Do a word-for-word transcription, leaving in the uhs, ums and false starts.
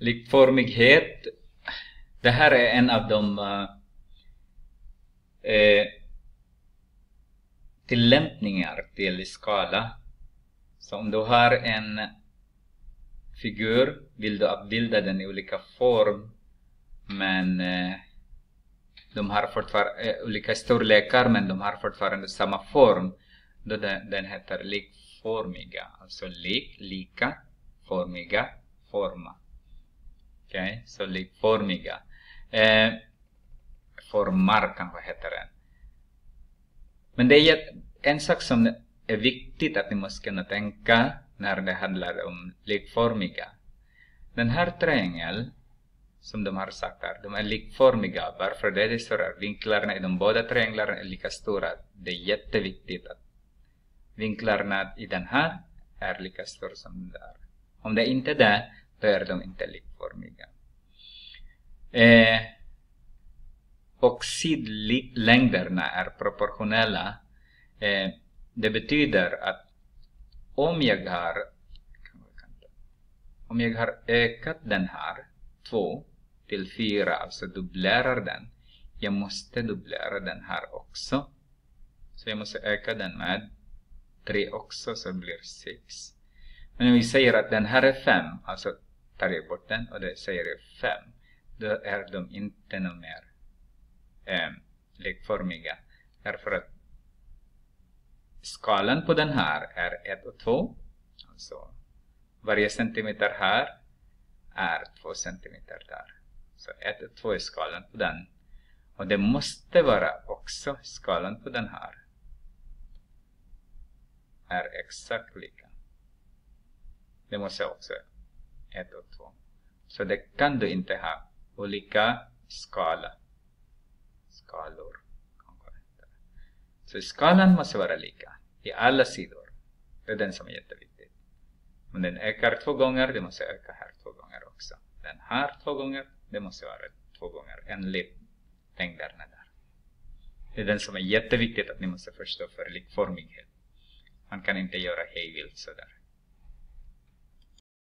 likformighet, det här är en av de uh, eh, tillämpningar till skala. Så om du har en figur, vill du avbilda den i olika form, men eh, de har fortfarande eh, olika storlekar, men de har fortfarande samma form, då den, den heter likformiga. Alltså lik, lika, formiga, forma. Okej, okay? Så likformiga. Eh, formar kanske heter den. Men det är en sak som är viktigt att ni måste kunna tänka när det handlar om likformiga. Den här triangeln, som de har sagt här, de är likformiga. Varför det är så här? Vinklarna i de båda trianglarna är lika stora. Det är jätteviktigt att vinklarna i den här är lika stora som den där. Om det inte är det, då är de inte likformiga. Eh, och sidlängderna är proportionella. Eh, det betyder att om jag har om jag har ökat den här två till fyra, alltså dubblerar den, jag måste dubblera den här också. Så jag måste öka den med tre också, så det blir sex. Men om vi säger att den här är fem, alltså tar jag bort den och det säger jag fem, då är de inte någon mer eh, likformiga. Därför att skalan på den här är ett och två. Alltså varje centimeter här är två centimeter där. Så ett och två är skalan på den. Och det måste vara också skalan på den här. Är exakt lika. Det måste också ett och två. Så det kan du inte ha olika skala. Skalor. Så skalan måste vara lika i alla sidor. Det är den som är jätteviktig. Om den ökar två gånger, det måste öka här två gånger också. Den här två gånger, det måste vara två gånger. En längderna där. Det är den som är jätteviktigt att ni måste förstå för likformighet. Man kan inte göra hej vilt sådär.